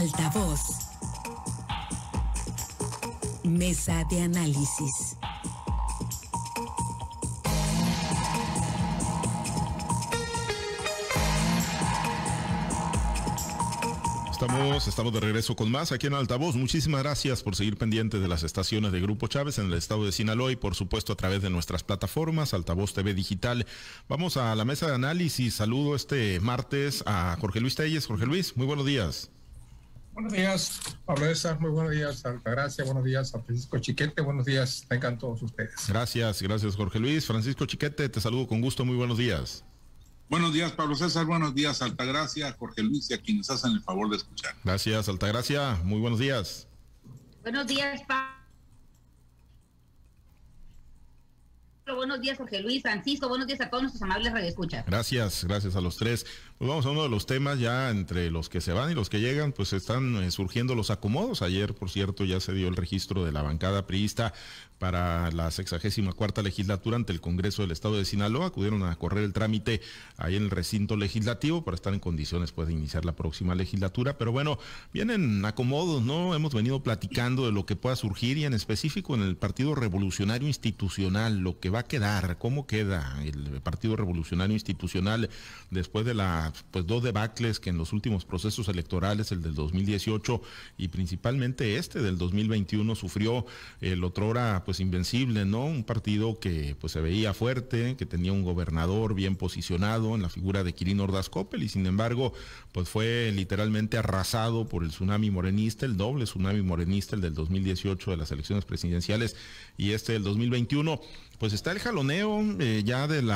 Altavoz. Mesa de análisis. Estamos de regreso con más aquí en Altavoz. Muchísimas gracias por seguir pendientes de las estaciones de Grupo Chávez en el estado de Sinaloa y por supuesto a través de nuestras plataformas Altavoz TV Digital. Vamos a la mesa de análisis. Saludo este martes a Jorge Luis Telles. Jorge Luis, muy buenos días. Buenos días, Pablo César, muy buenos días, Altagracia, buenos días a Francisco Chiquete, buenos días, tengan todos ustedes. Gracias Jorge Luis. Francisco Chiquete, te saludo con gusto, muy buenos días. Buenos días, Pablo César. Buenos días, Altagracia, Jorge Luis y a quienes hacen el favor de escuchar. Gracias, Altagracia. Muy buenos días. Buenos días, Pablo. Buenos días, Jorge Luis, Francisco. Buenos días a todos nuestros amables radioescuchas. Gracias a los tres. Pues vamos a uno de los temas ya entre los que se van y los que llegan, pues están surgiendo los acomodos. Ayer, por cierto, ya se dio el registro de la bancada priista para la 64ª legislatura ante el Congreso del Estado de Sinaloa. Acudieron a correr el trámite ahí en el recinto legislativo para estar en condiciones pues de iniciar la próxima legislatura. Pero bueno, vienen acomodos, ¿no? Hemos venido platicando de lo que pueda surgir y en específico en el Partido Revolucionario Institucional, lo que va a quedar, cómo queda el Partido Revolucionario Institucional después de pues dos debacles que en los últimos procesos electorales, el del 2018 y principalmente este del 2021, sufrió el otrora pues invencible, ¿no? Un partido que pues se veía fuerte, que tenía un gobernador bien posicionado en la figura de Quirino Ordaz Coppel y sin embargo pues fue literalmente arrasado por el tsunami morenista, el doble tsunami morenista, el del 2018 de las elecciones presidenciales y este del 2021. Pues está el jaloneo ya de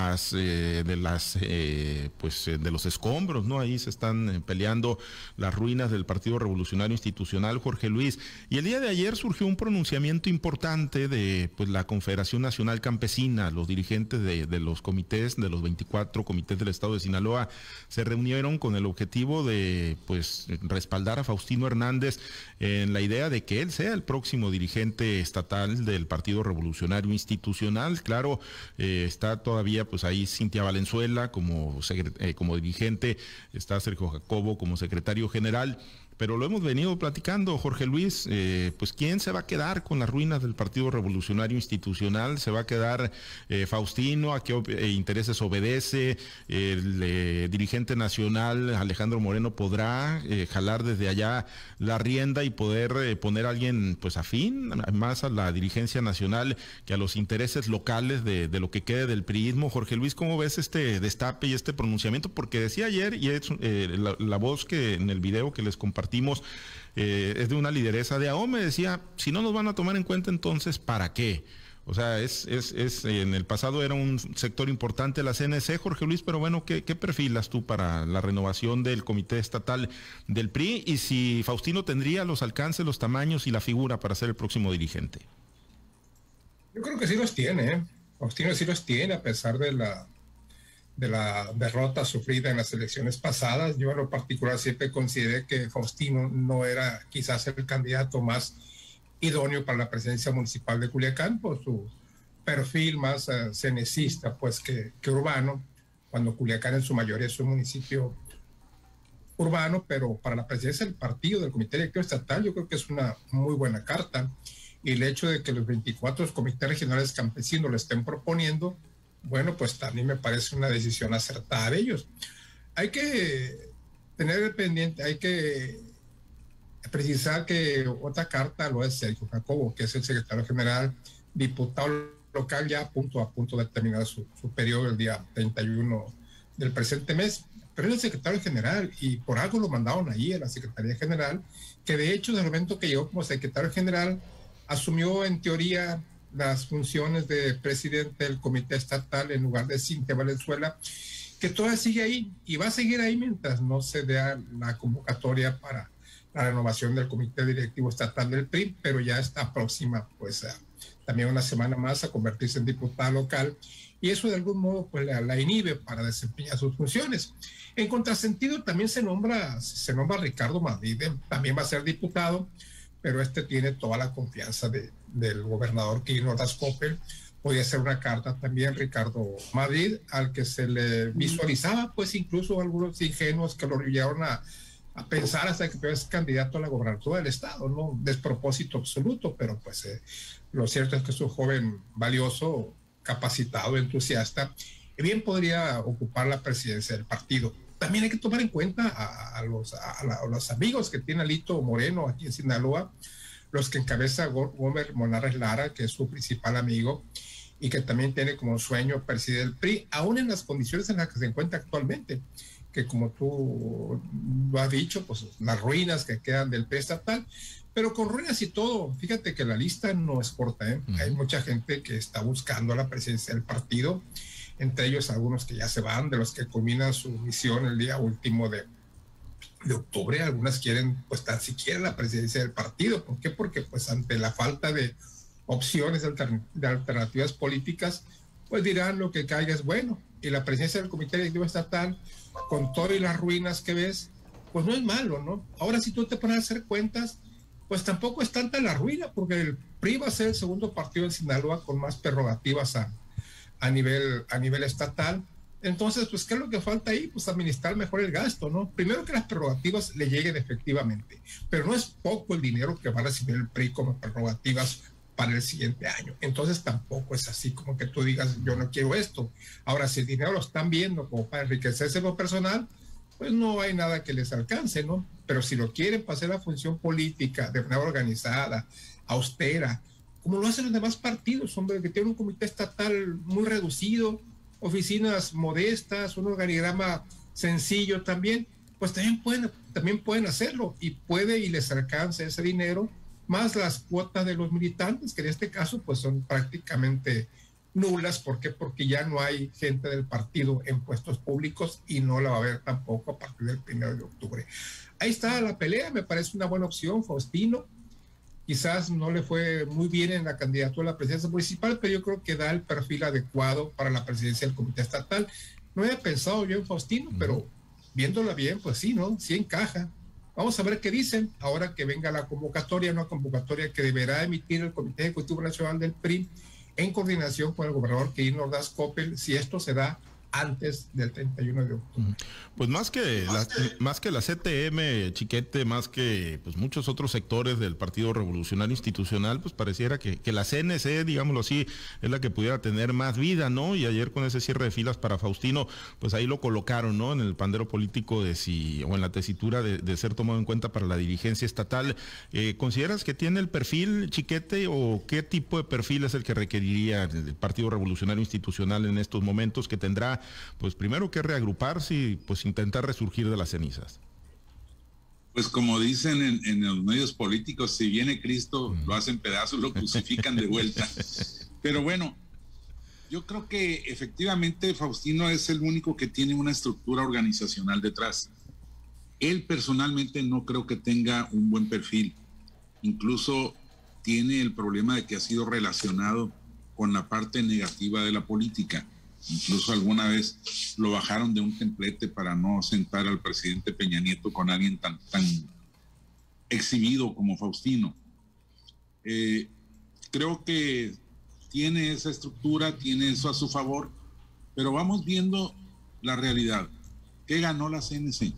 los escombros, ¿no? Ahí se están peleando las ruinas del Partido Revolucionario Institucional, Jorge Luis. Y el día de ayer surgió un pronunciamiento importante de pues la Confederación Nacional Campesina. Los dirigentes de los comités, de los 24 comités del estado de Sinaloa, se reunieron con el objetivo de pues respaldar a Faustino Hernández en la idea de que él sea el próximo dirigente estatal del Partido Revolucionario Institucional. Claro, está todavía pues ahí Cintia Valenzuela como dirigente, está Sergio Jacobo como secretario general. Pero lo hemos venido platicando, Jorge Luis, pues ¿quién se va a quedar con las ruinas del Partido Revolucionario Institucional? ¿Se va a quedar Faustino? ¿A qué intereses obedece? ¿El dirigente nacional, Alejandro Moreno, podrá jalar desde allá la rienda y poder poner a alguien pues afín más a la dirigencia nacional que a los intereses locales de lo que quede del priismo? Jorge Luis, ¿cómo ves este destape y este pronunciamiento? Porque decía ayer, y es la voz que en el video que les compartimos, es de una lideresa de AOME, decía, si no nos van a tomar en cuenta, entonces, ¿para qué? O sea, en el pasado era un sector importante la CNC, Jorge Luis, pero bueno, ¿qué perfilas tú para la renovación del Comité Estatal del PRI? Y si Faustino tendría los alcances, los tamaños y la figura para ser el próximo dirigente. Yo creo que sí los tiene, ¿eh? Faustino sí los tiene, a pesar de la derrota sufrida en las elecciones pasadas. Yo en lo particular siempre consideré que Faustino no era quizás el candidato más idóneo para la presidencia municipal de Culiacán por su perfil más cenecista pues que urbano, cuando Culiacán en su mayoría es un municipio urbano, pero para la presidencia del partido, del Comité Directivo Estatal, yo creo que es una muy buena carta, y el hecho de que los 24 comités regionales campesinos le estén proponiendo, bueno, pues también me parece una decisión acertada de ellos. Hay que tener pendiente, hay que precisar que otra carta lo es Sergio Jacobo, que es el secretario general, diputado local, ya a punto de terminar su periodo el día 31 del presente mes, pero es el secretario general y por algo lo mandaron ahí a la Secretaría General, que de hecho desde el momento que llegó como secretario general asumió en teoría las funciones de presidente del Comité Estatal en lugar de Cintia Valenzuela, que todavía sigue ahí y va a seguir ahí mientras no se dé la convocatoria para la renovación del Comité Directivo Estatal del PRI, pero ya está próxima pues también una semana más a convertirse en diputada local, y eso de algún modo pues la inhibe para desempeñar sus funciones. En contrasentido también se nombra a Ricardo Madrid, también va a ser diputado, pero tiene toda la confianza del gobernador Quirino Ordaz Coppel. Podría ser una carta también Ricardo Madrid, al que se le visualizaba pues incluso algunos ingenuos que lo llevaron a a pensar hasta que es candidato a la gobernatura del estado, ¿no? Despropósito absoluto, pero pues lo cierto es que es un joven valioso, capacitado, entusiasta, y bien podría ocupar la presidencia del partido. También hay que tomar en cuenta a los amigos que tiene Alito Moreno aquí en Sinaloa, los que encabeza Gómez Monarres Lara, que es su principal amigo, y que también tiene como sueño presidir el PRI, aún en las condiciones en las que se encuentra actualmente, que como tú lo has dicho, pues las ruinas que quedan del PRI estatal, pero con ruinas y todo, fíjate que la lista no es corta, ¿eh? Hay mucha gente que está buscando la presidencia del partido, entre ellos algunos que ya se van, de los que culminan su misión el día último de octubre. Algunas quieren pues tan siquiera la presidencia del partido. ¿Por qué? Porque pues ante la falta de opciones de alternativas políticas, pues dirán lo que caiga es bueno, y la presidencia del Comité Directivo Estatal, con todas las ruinas que ves, pues no es malo, ¿no? Ahora, si tú te pones a hacer cuentas, pues tampoco es tanta la ruina, porque el PRI va a ser el segundo partido en Sinaloa con más prerrogativas a nivel estatal. Entonces, pues, ¿qué es lo que falta ahí? Pues administrar mejor el gasto, ¿no? Primero que las prerrogativas le lleguen efectivamente, pero no es poco el dinero que va a recibir el PRI como prerrogativas para el siguiente año. Entonces tampoco es así como que tú digas, yo no quiero esto. Ahora, si el dinero lo están viendo como para enriquecerse lo personal, pues no hay nada que les alcance, ¿no? Pero si lo quieren para hacer la función política de manera organizada, austera, como lo hacen los demás partidos, hombre, que tienen un comité estatal muy reducido, oficinas modestas, un organigrama sencillo también, pues también pueden hacerlo, y les alcanza ese dinero, más las cuotas de los militantes, que en este caso pues son prácticamente nulas. ¿Por qué? Porque ya no hay gente del partido en puestos públicos, y no la va a haber tampoco a partir del 1 de octubre. Ahí está la pelea, me parece una buena opción, Faustino. Quizás no le fue muy bien en la candidatura a la presidencia municipal, pero yo creo que da el perfil adecuado para la presidencia del comité estatal. No había pensado yo en Faustino, pero viéndola bien, pues sí, ¿no? Sí encaja. Vamos a ver qué dicen ahora que venga la convocatoria, una convocatoria que deberá emitir el Comité Ejecutivo Nacional del PRI en coordinación con el gobernador Quirino Ordaz Coppel, si esto se da antes del 31 de octubre. Pues más que la CTM, Chiquete, más que pues muchos otros sectores del Partido Revolucionario Institucional, pues pareciera que la CNC, digámoslo así, es la que pudiera tener más vida, ¿no? Y ayer con ese cierre de filas para Faustino, pues ahí lo colocaron, ¿no? En el pandero político o en la tesitura de ser tomado en cuenta para la dirigencia estatal. ¿Consideras que tiene el perfil, Chiquete, o qué tipo de perfil es el que requeriría el Partido Revolucionario Institucional en estos momentos, que tendrá pues primero que reagruparse y pues intentar resurgir de las cenizas? Pues como dicen en los medios políticos, si viene Cristo, lo hacen pedazos, lo crucifican de vuelta. Pero bueno, yo creo que efectivamente Faustino es el único que tiene una estructura organizacional detrás. Él personalmente no creo que tenga un buen perfil. Incluso tiene el problema de que ha sido relacionado con la parte negativa de la política. Incluso alguna vez lo bajaron de un templete para no sentar al presidente Peña Nieto con alguien tan exhibido como Faustino. Creo que tiene esa estructura, tiene eso a su favor, pero vamos viendo la realidad. ¿Qué ganó la CNC?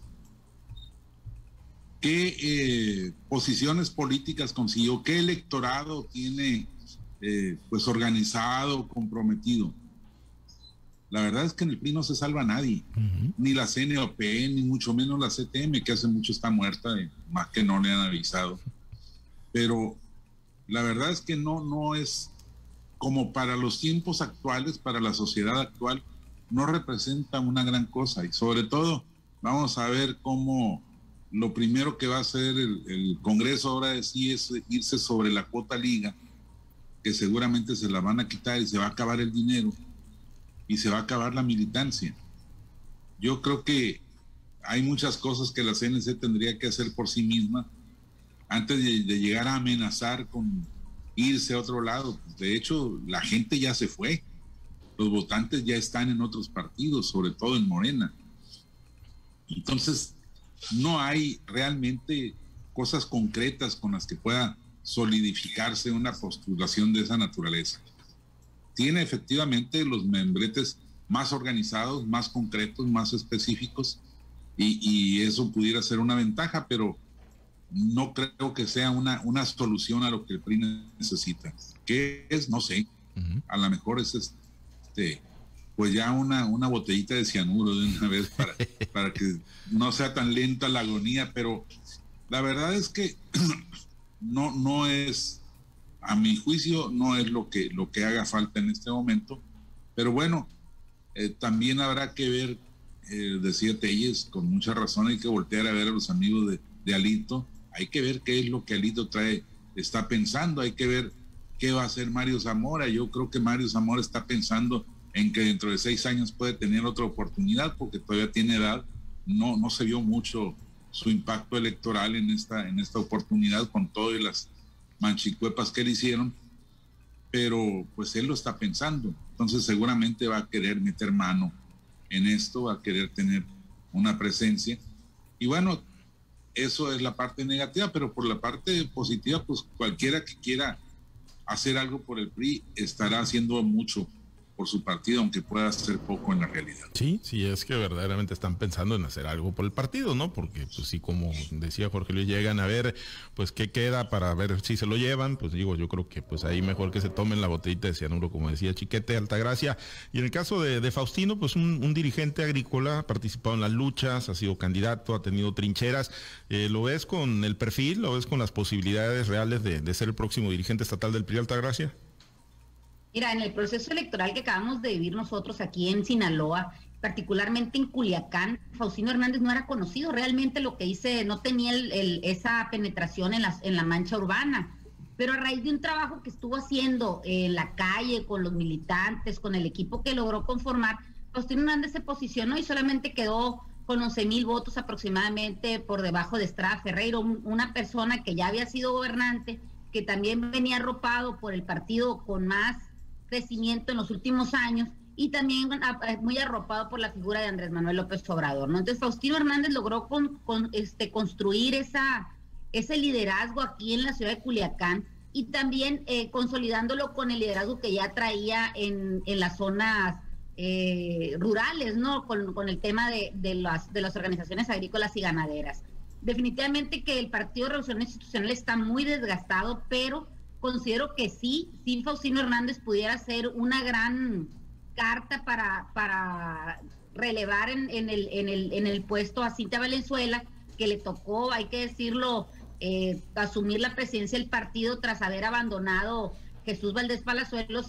¿Qué posiciones políticas consiguió? ¿Qué electorado tiene pues organizado, comprometido? La verdad es que en el PRI no se salva a nadie, ni la CNOP, ni mucho menos la CTM, que hace mucho está muerta, más que no le han avisado. Pero la verdad es que no es como para los tiempos actuales, para la sociedad actual, no representa una gran cosa. Y sobre todo, vamos a ver cómo lo primero que va a hacer el Congreso ahora es irse sobre la cuota liga, que seguramente se la van a quitar y se va a acabar el dinero. Y se va a acabar la militancia. Yo creo que hay muchas cosas que la CNC tendría que hacer por sí misma antes de llegar a amenazar con irse a otro lado. De hecho, la gente ya se fue. Los votantes ya están en otros partidos, sobre todo en Morena. Entonces, no hay realmente cosas concretas con las que pueda solidificarse una postulación de esa naturaleza. Tiene efectivamente los membretes más organizados, más concretos, más específicos, y eso pudiera ser una ventaja, pero no creo que sea una solución a lo que el PRI necesita. ¿Qué es? No sé. A lo mejor es pues ya una botellita de cianuro de una vez para que no sea tan lenta la agonía, pero la verdad es que no es, a mi juicio, no es lo que haga falta en este momento, pero bueno, también habrá que ver, decía Telles, con mucha razón, hay que voltear a ver a los amigos de Alito, hay que ver qué es lo que Alito está pensando, hay que ver qué va a hacer Mario Zamora. Yo creo que Mario Zamora está pensando en que dentro de 6 años puede tener otra oportunidad, porque todavía tiene edad, no se vio mucho su impacto electoral en esta oportunidad con todas las manchicuepas que le hicieron, pero pues él lo está pensando, entonces seguramente va a querer meter mano en esto, va a querer tener una presencia, y bueno, eso es la parte negativa, pero por la parte positiva, pues cualquiera que quiera hacer algo por el PRI estará haciendo mucho por su partido, aunque pueda hacer poco en la realidad. Sí, es que verdaderamente están pensando en hacer algo por el partido, ¿no? Porque pues sí, como decía Jorge Luis, llegan a ver pues qué queda para ver si se lo llevan, pues digo, yo creo que pues ahí mejor que se tomen la botellita de cianuro, como decía Chiquete Altagracia. Y en el caso de Faustino, pues un dirigente agrícola, ha participado en las luchas, ha sido candidato, ha tenido trincheras. ¿Lo ves con el perfil, lo ves con las posibilidades reales de ser el próximo dirigente estatal del PRI, Altagracia? Mira, en el proceso electoral que acabamos de vivir nosotros aquí en Sinaloa, particularmente en Culiacán, Faustino Hernández no era conocido, realmente lo que hice, no tenía esa penetración en la mancha urbana, pero a raíz de un trabajo que estuvo haciendo en la calle, con los militantes, con el equipo que logró conformar, Faustino Hernández se posicionó y solamente quedó con 11,000 votos aproximadamente por debajo de Estrada Ferreiro, una persona que ya había sido gobernante, que también venía arropado por el partido con más crecimiento en los últimos años y también muy arropado por la figura de Andrés Manuel López Obrador, ¿no? Entonces Faustino Hernández logró construir ese liderazgo aquí en la ciudad de Culiacán y también consolidándolo con el liderazgo que ya traía en las zonas rurales, ¿no? Con el tema de las organizaciones agrícolas y ganaderas. Definitivamente que el Partido Revolucionario Institucional está muy desgastado, pero considero que sí Faustino Hernández pudiera ser una gran carta para relevar en el puesto a Cintia Valenzuela, que le tocó, hay que decirlo, asumir la presidencia del partido tras haber abandonado Jesús Valdés Palazuelos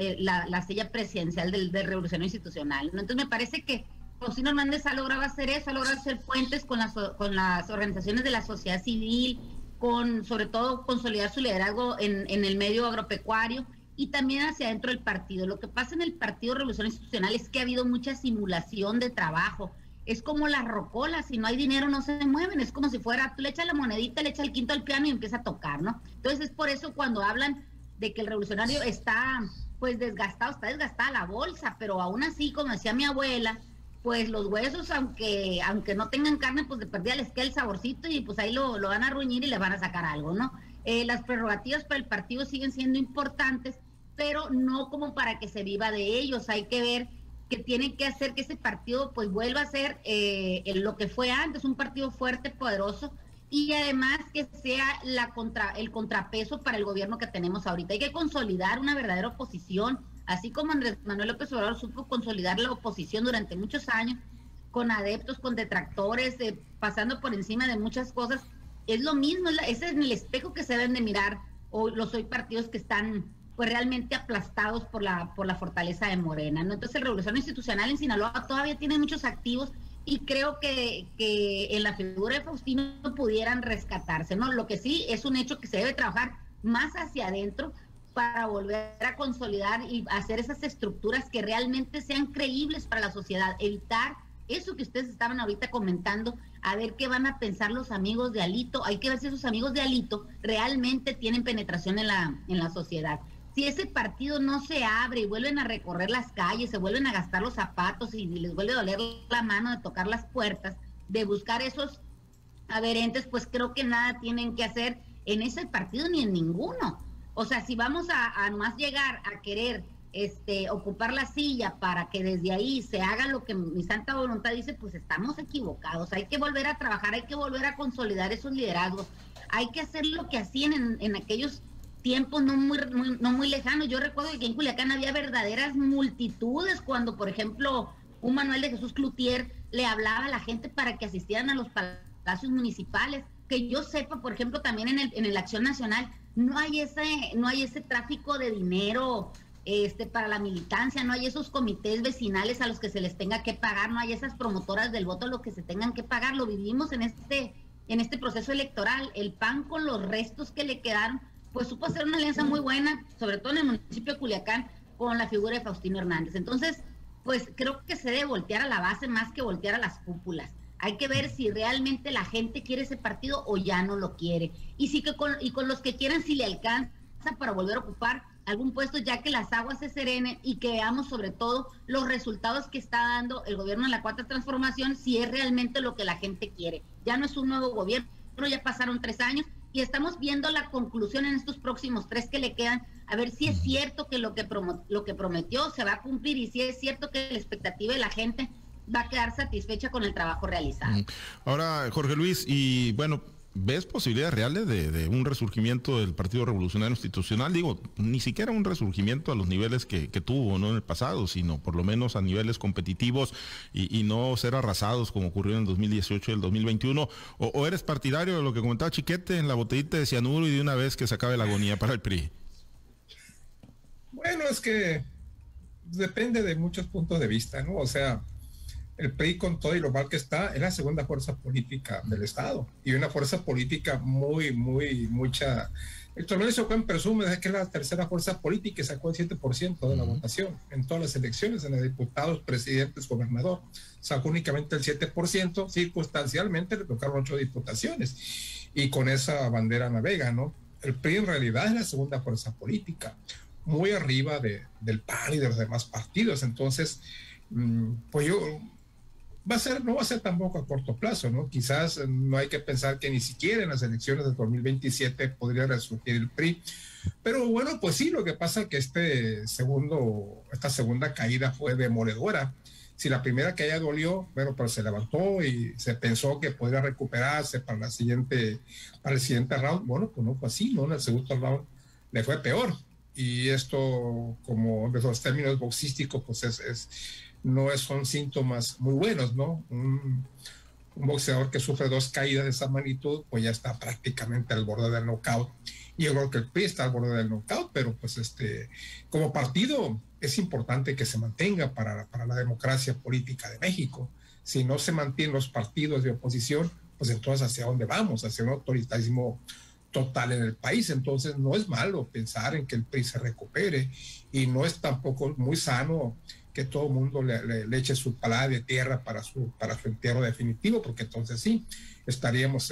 la silla presidencial del Revolucionario Institucional, ¿no? Entonces me parece que Faustino Hernández ha logrado hacer eso, ha logrado hacer puentes con las organizaciones de la sociedad civil, sobre todo consolidar su liderazgo en el medio agropecuario y también hacia adentro del partido. Lo que pasa en el Partido Revolucionario Institucional es que ha habido mucha simulación de trabajo. Es como las rocolas, si no hay dinero no se mueven, es como si fuera, tú le echas la monedita, le echas el quinto al piano y empieza a tocar, ¿no? Entonces es por eso cuando hablan de que el revolucionario está pues desgastado, está desgastada la bolsa, pero aún así, como decía mi abuela, pues los huesos, aunque no tengan carne, pues de perdida les queda el saborcito y pues ahí lo van a ruñir y les van a sacar algo, ¿no? Las prerrogativas para el partido siguen siendo importantes, pero no como para que se viva de ellos. Hay que ver que tienen que hacer que ese partido pues vuelva a ser lo que fue antes, un partido fuerte, poderoso, y además que sea el contrapeso para el gobierno que tenemos ahorita. Hay que consolidar una verdadera oposición, así como Andrés Manuel López Obrador supo consolidar la oposición durante muchos años, con adeptos, con detractores, pasando por encima de muchas cosas. Es lo mismo, ese es el espejo que se deben de mirar los hoy partidos que están pues realmente aplastados por la fortaleza de Morena, ¿no? Entonces el Revolucionario Institucional en Sinaloa todavía tiene muchos activos y creo que en la figura de Faustino pudieran rescatarse, ¿no? Lo que sí es un hecho que se debe trabajar más hacia adentro para volver a consolidar y hacer esas estructuras que realmente sean creíbles para la sociedad, evitar eso que ustedes estaban ahorita comentando, a ver qué van a pensar los amigos de Alito. Hay que ver si esos amigos de Alito realmente tienen penetración en la sociedad. Si ese partido no se abre y vuelven a recorrer las calles, se vuelven a gastar los zapatos y les vuelve a doler la mano de tocar las puertas, de buscar esos adherentes, pues creo que nada tienen que hacer en ese partido ni en ninguno. O sea, si vamos a más llegar a querer ocupar la silla para que desde ahí se haga lo que mi santa voluntad dice, pues estamos equivocados. Hay que volver a trabajar, hay que volver a consolidar esos liderazgos, hay que hacer lo que hacían en aquellos tiempos no muy lejanos. Yo recuerdo que en Culiacán había verdaderas multitudes cuando, por ejemplo, un Manuel de Jesús Cloutier le hablaba a la gente para que asistieran a los palacios municipales. Que yo sepa, por ejemplo, también en la Acción Nacional no hay ese tráfico de dinero para la militancia, no hay esos comités vecinales a los que se les tenga que pagar, no hay esas promotoras del voto a los que se tengan que pagar. Lo vivimos en este proceso electoral. El PAN, con los restos que le quedaron, pues supo hacer una alianza muy buena, sobre todo en el municipio de Culiacán, con la figura de Faustino Hernández. Entonces, pues creo que se debe voltear a la base más que voltear a las cúpulas. Hay que ver si realmente la gente quiere ese partido o ya no lo quiere. Y con los que quieran, si le alcanza para volver a ocupar algún puesto, ya que las aguas se serenen y que veamos sobre todo los resultados que está dando el gobierno en la Cuarta Transformación, si es realmente lo que la gente quiere. Ya no es un nuevo gobierno, ya pasaron 3 años y estamos viendo la conclusión en estos próximos 3 que le quedan, a ver si es cierto que lo que prometió se va a cumplir y si es cierto que la expectativa de la gente va a quedar satisfecha con el trabajo realizado. Ahora, Jorge Luis, y bueno, ¿ves posibilidades reales de un resurgimiento del Partido Revolucionario Institucional? Digo, ni siquiera un resurgimiento a los niveles que tuvo, ¿no?, en el pasado, sino por lo menos a niveles competitivos y no ser arrasados como ocurrió en el 2018 y el 2021. ¿O eres partidario de lo que comentaba Chiquete en la botellita de cianuro y de una vez que se acabe la agonía para el PRI? Bueno, es que depende de muchos puntos de vista, ¿no? O sea, el PRI, con todo y lo mal que está, es la segunda fuerza política del Estado y una fuerza política mucha. El Torneo Ocampo presume de que es la tercera fuerza política y sacó el 7% de la votación en todas las elecciones, en los diputados, presidentes, gobernador. Sacó únicamente el 7%, circunstancialmente le tocaron 8 diputaciones y con esa bandera navega, ¿no? El PRI en realidad es la segunda fuerza política, muy arriba del PAN y de los demás partidos. Entonces, pues no va a ser tampoco a corto plazo, ¿no? Quizás no hay que pensar que ni siquiera en las elecciones del 2027 podría resurgir el PRI. Pero bueno, pues sí, lo que pasa es que esta segunda caída fue demoledora. Si la primera caída dolió, bueno, pero se levantó y se pensó que podría recuperarse para el siguiente round. Bueno, pues no fue así, ¿no? En el segundo round le fue peor. Y esto, como de los términos boxísticos, pues son síntomas muy buenos, ¿no? Un boxeador que sufre 2 caídas de esa magnitud, pues ya está prácticamente al borde del knockout. Y yo creo que el PRI está al borde del knockout, pero pues como partido es importante que se mantenga para la democracia política de México. Si no se mantienen los partidos de oposición, pues entonces ¿hacia dónde vamos? Hacia un autoritarismo total en el país. Entonces no es malo pensar en que el PRI se recupere y no es tampoco muy sano que todo el mundo le eche su palada de tierra para su entierro definitivo, porque entonces sí, estaríamos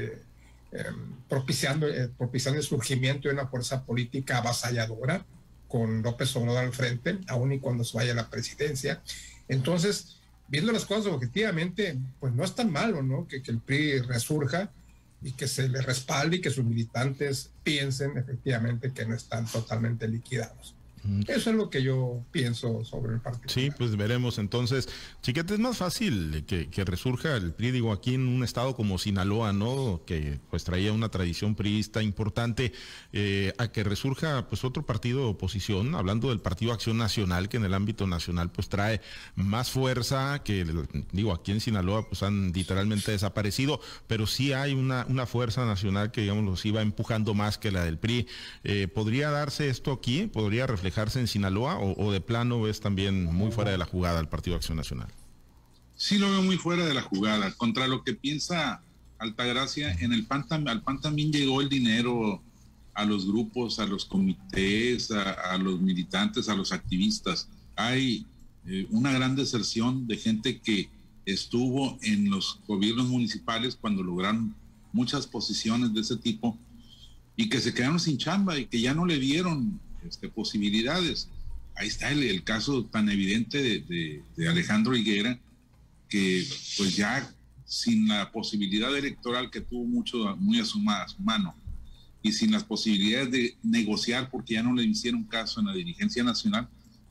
propiciando el surgimiento de una fuerza política avasalladora con López Obrador al frente, aun y cuando se vaya a la presidencia. Entonces, viendo las cosas objetivamente, pues no es tan malo, ¿no? Que el PRI resurja y que se le respalde y que sus militantes piensen efectivamente que no están totalmente liquidados. Eso es lo que yo pienso sobre el partido. Sí, pues veremos entonces. Chiquete, es más fácil que resurja el PRI, digo, aquí en un estado como Sinaloa, ¿no?, que pues traía una tradición priista importante, a que resurja pues otro partido de oposición, hablando del Partido Acción Nacional, que en el ámbito nacional pues trae más fuerza, que digo, aquí en Sinaloa pues han literalmente desaparecido, pero sí hay una fuerza nacional que, digamos, los iba empujando más que la del PRI. ¿Podría darse esto aquí? ¿Podría reflejarse en Sinaloa o de plano ves también muy fuera de la jugada al Partido Acción Nacional? Sí lo veo muy fuera de la jugada. Contra lo que piensa Altagracia, en el PAN, al PAN también llegó el dinero a los grupos, a los comités, a los militantes, a los activistas. Hay una gran deserción de gente que estuvo en los gobiernos municipales cuando lograron muchas posiciones de ese tipo y que se quedaron sin chamba y que ya no le dieron posibilidades. Ahí está el caso tan evidente de Alejandro Higuera, que pues ya sin la posibilidad electoral que tuvo muy a su mano y sin las posibilidades de negociar porque ya no le hicieron caso en la dirigencia nacional,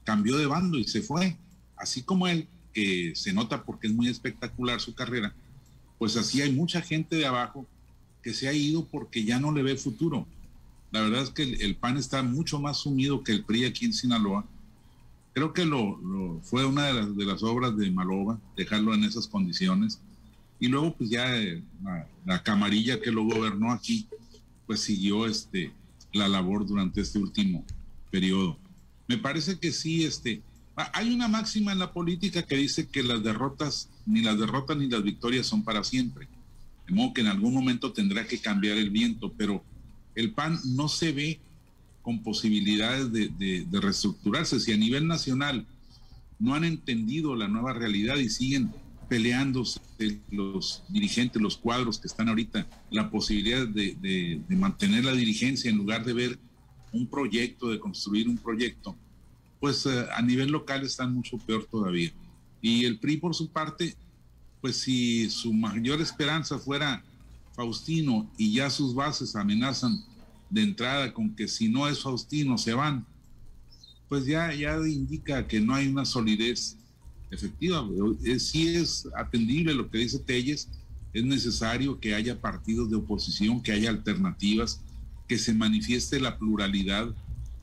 cambió de bando y se fue. Así como él, que se nota porque es muy espectacular su carrera, pues así hay mucha gente de abajo que se ha ido porque ya no le ve futuro. La verdad es que el PAN está mucho más sumido que el PRI aquí en Sinaloa. Creo que fue una de las obras de Maloba, dejarlo en esas condiciones. Y luego pues ya la camarilla que lo gobernó aquí, pues siguió la labor durante este último periodo. Me parece que sí, hay una máxima en la política que dice que las derrotas ni las victorias son para siempre. De modo que en algún momento tendrá que cambiar el viento, pero el PAN no se ve con posibilidades de reestructurarse. Si a nivel nacional no han entendido la nueva realidad y siguen peleándose los dirigentes, los cuadros que están ahorita, la posibilidad de mantener la dirigencia en lugar de ver un proyecto, de construir un proyecto, pues a nivel local están mucho peor todavía. Y el PRI, por su parte, pues si su mayor esperanza fuera Faustino y ya sus bases amenazan de entrada con que si no es Faustino se van, pues ya indica que no hay una solidez efectiva. Sí es atendible lo que dice Telles, es necesario que haya partidos de oposición, que haya alternativas, que se manifieste la pluralidad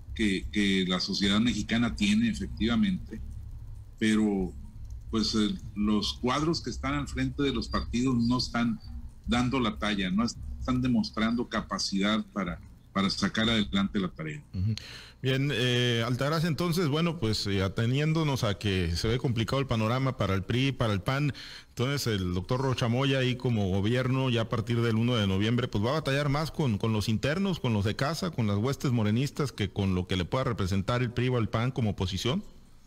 que la sociedad mexicana tiene efectivamente, pero pues los cuadros que están al frente de los partidos no están dando la talla, no están demostrando capacidad para sacar adelante la tarea. Bien, Altagracia, entonces, bueno, pues ateniéndonos a que se ve complicado el panorama para el PRI, para el PAN, entonces el doctor Rocha Moya ahí como gobierno ya a partir del 1 de noviembre pues va a batallar más con los internos, con los de casa, con las huestes morenistas, que con lo que le pueda representar el PRI o el PAN como oposición.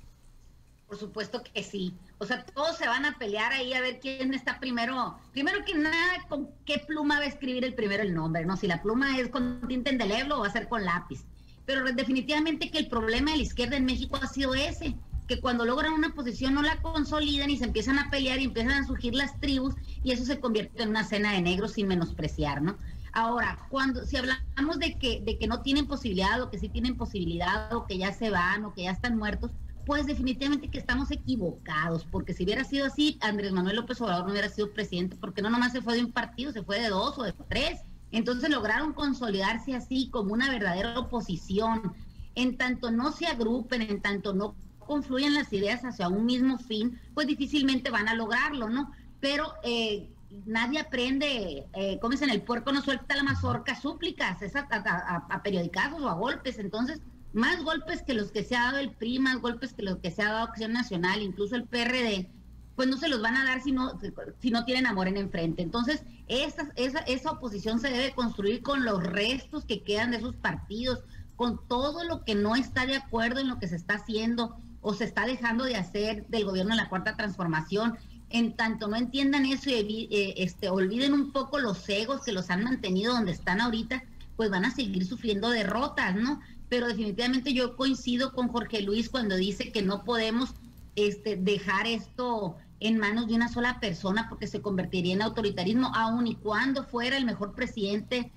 Por supuesto que sí. O sea, todos se van a pelear ahí a ver quién está primero. Primero que nada, ¿con qué pluma va a escribir el primero el nombre? ¿No? Si la pluma es con tinta indeleble o va a ser con lápiz. Pero definitivamente que el problema de la izquierda en México ha sido ese, que cuando logran una posición no la consolidan y se empiezan a pelear y empiezan a surgir las tribus y eso se convierte en una cena de negros sin menospreciar, ¿no? Ahora, si hablamos de que no tienen posibilidad o que sí tienen posibilidad o que ya se van o que ya están muertos, pues definitivamente que estamos equivocados, porque si hubiera sido así, Andrés Manuel López Obrador no hubiera sido presidente, porque no nomás se fue de un partido, se fue de 2 o de 3. Entonces lograron consolidarse así como una verdadera oposición. En tanto no se agrupen, en tanto no confluyen las ideas hacia un mismo fin, pues difícilmente van a lograrlo, ¿no? Pero nadie aprende, como dicen, el puerco no suelta la mazorca, súplicas, es a periodicazos o a golpes. Entonces, más golpes que los que se ha dado el PRI, más golpes que los que se ha dado Acción Nacional, incluso el PRD, pues no se los van a dar si no tienen a Morena enfrente. Entonces, esa oposición se debe construir con los restos que quedan de esos partidos, con todo lo que no está de acuerdo en lo que se está haciendo o se está dejando de hacer del gobierno de la Cuarta Transformación. En tanto no entiendan eso y olviden un poco los egos que los han mantenido donde están ahorita, pues van a seguir sufriendo derrotas, ¿no? Pero definitivamente yo coincido con Jorge Luis cuando dice que no podemos dejar esto en manos de una sola persona porque se convertiría en autoritarismo, aun y cuando fuera el mejor presidente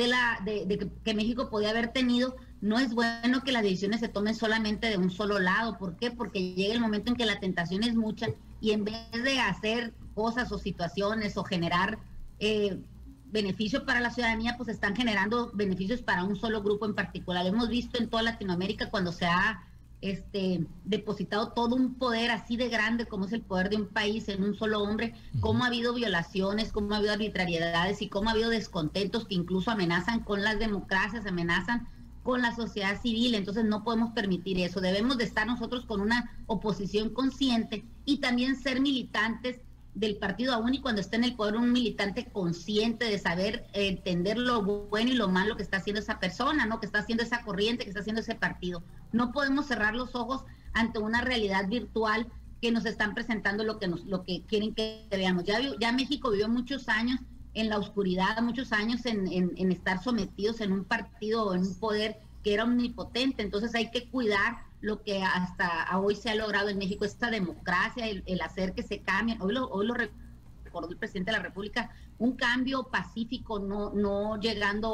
que México podía haber tenido. No es bueno que las decisiones se tomen solamente de un solo lado. ¿Por qué? Porque llega el momento en que la tentación es mucha y en vez de hacer cosas o situaciones o generar beneficios para la ciudadanía, pues están generando beneficios para un solo grupo en particular. Hemos visto en toda Latinoamérica cuando se ha depositado todo un poder así de grande como es el poder de un país en un solo hombre, cómo ha habido violaciones, cómo ha habido arbitrariedades y cómo ha habido descontentos que incluso amenazan con las democracias, amenazan con la sociedad civil. Entonces no podemos permitir eso. Debemos de estar nosotros con una oposición consciente y también ser militantes del partido, aún y cuando esté en el poder, un militante consciente de saber entender lo bueno y lo malo que está haciendo esa persona, ¿no? Que está haciendo esa corriente, que está haciendo ese partido. No podemos cerrar los ojos ante una realidad virtual que nos están presentando lo que quieren que veamos. Ya México vivió muchos años en la oscuridad, muchos años en estar sometidos en un partido o en un poder que era omnipotente. Entonces hay que cuidar lo que hasta hoy se ha logrado en México, esta democracia, el hacer que se cambien. Hoy lo recordó el presidente de la República, un cambio pacífico, no llegando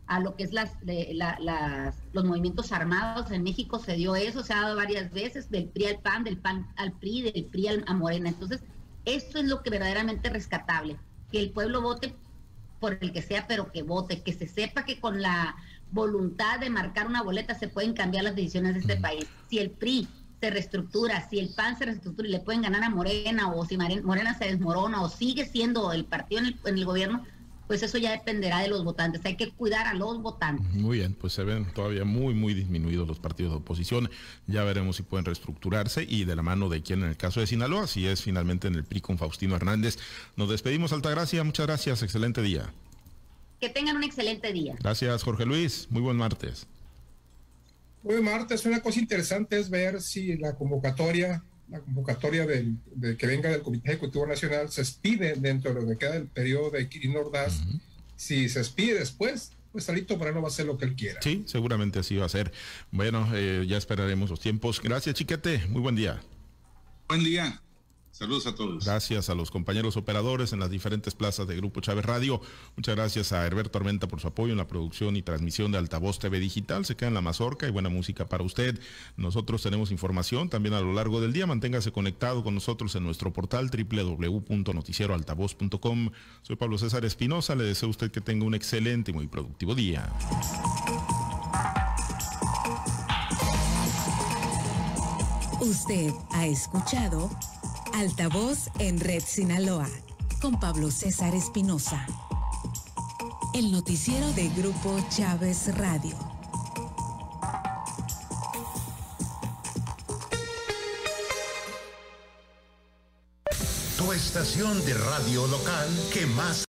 a lo que es los movimientos armados. En México se dio eso, se ha dado varias veces, del PRI al PAN, del PAN al PRI, del PRI a Morena. Entonces, esto es lo que verdaderamente es rescatable, que el pueblo vote por el que sea, pero que vote, que se sepa que con la voluntad de marcar una boleta se pueden cambiar las decisiones de este país. Si el PRI se reestructura, si el PAN se reestructura y le pueden ganar a Morena, o si Morena se desmorona o sigue siendo el partido en el gobierno, pues eso ya dependerá de los votantes. Hay que cuidar a los votantes. Muy bien, pues se ven todavía muy disminuidos los partidos de oposición. Ya veremos si pueden reestructurarse y de la mano de quién en el caso de Sinaloa, si es finalmente en el PRI con Faustino Hernández. Nos despedimos, Altagracia, muchas gracias, excelente día. Que tengan un excelente día. Gracias, Jorge Luis, muy buen martes. Muy buen martes. Una cosa interesante es ver si la convocatoria de que venga del Comité Ejecutivo Nacional se expide dentro de lo que queda del periodo de Quirino Ordaz. Si se expide después, pues Alito Moreno va a hacer lo que él quiera. Sí, seguramente así va a ser. Bueno, ya esperaremos los tiempos. Gracias, Chiquete, muy buen día. Buen día. Saludos a todos. Gracias a los compañeros operadores en las diferentes plazas de Grupo Chávez Radio. Muchas gracias a Herberto Armenta por su apoyo en la producción y transmisión de Altavoz TV Digital. Se queda en la mazorca y buena música para usted. Nosotros tenemos información también a lo largo del día. Manténgase conectado con nosotros en nuestro portal www.noticieroaltavoz.com. Soy Pablo César Espinosa. Le deseo a usted que tenga un excelente y muy productivo día. Usted ha escuchado Altavoz en Red Sinaloa con Pablo César Espinosa. El noticiero de Grupo Chávez Radio. Tu estación de radio local que más